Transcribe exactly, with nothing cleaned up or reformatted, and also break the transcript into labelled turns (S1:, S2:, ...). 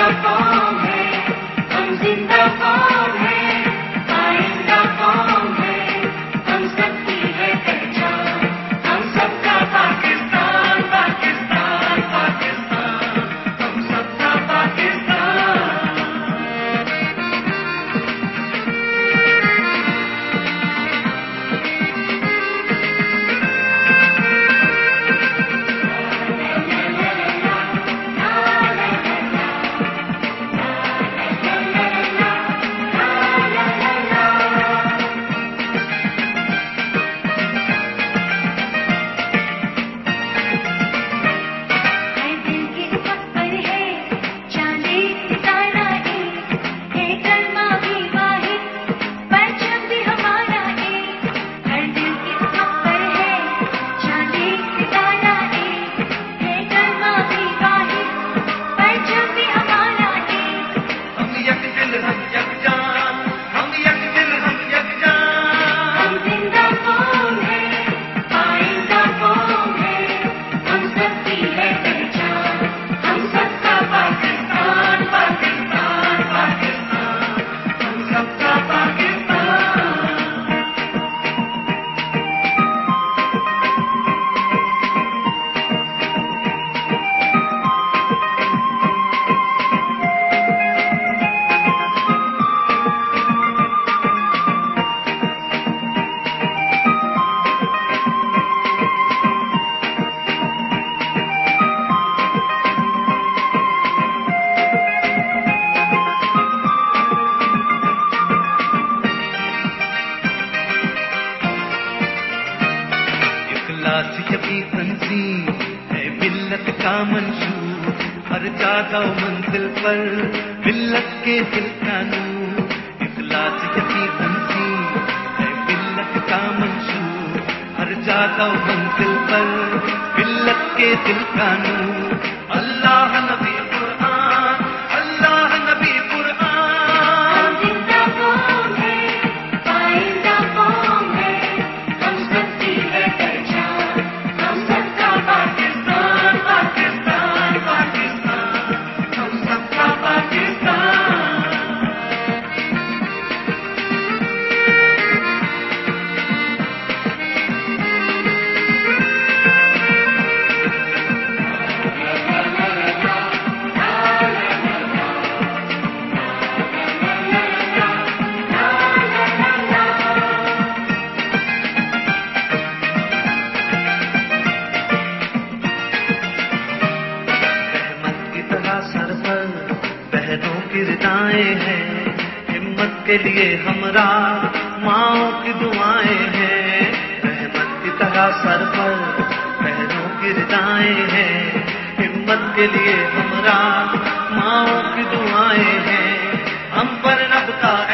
S1: कौम है, हम जिंदा कौम है, आइंदा कौम है, हम सबकी है पहचान, हम सबका पाकिस्तान, पाकिस्तान, पाकिस्तान, हम सबका पाकिस्तान।
S2: यही तंजीम है मिल्लत का मंशूर, हर जाता मंजिल पर मिल्लत के दिल का नूर। इखलास यही तंजीम है मिल्लत का मंशूर, हर जाता मंजिल पर मिल्लत के दिल का नूर। अल्लाह नबी कुरान, अल्लाह नबी कुरान।
S1: जिंदा कौम है, आइंदा कौम है, हम सबकी है पहचान, हम सबका पाकिस्तान, पाकिस्तान, पाकिस्तान, हम सबका पाकिस्तान।
S2: बहनों की रिदाएं हैं, हिम्मत के लिए हमरा माओं की दुआएं हैं। रहमत की तरह सर पर बहनों की रिदाएं हैं, हिम्मत के लिए हमरा माओं की दुआएं हैं। हम पर नब का